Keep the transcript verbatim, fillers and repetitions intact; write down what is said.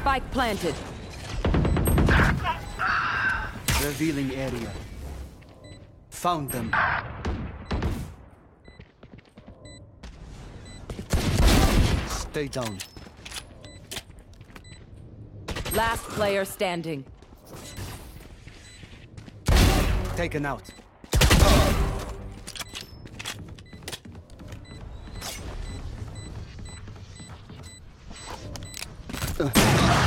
Spike planted. Revealing area. Found them. Stay down. Last player standing. Taken out. Uh.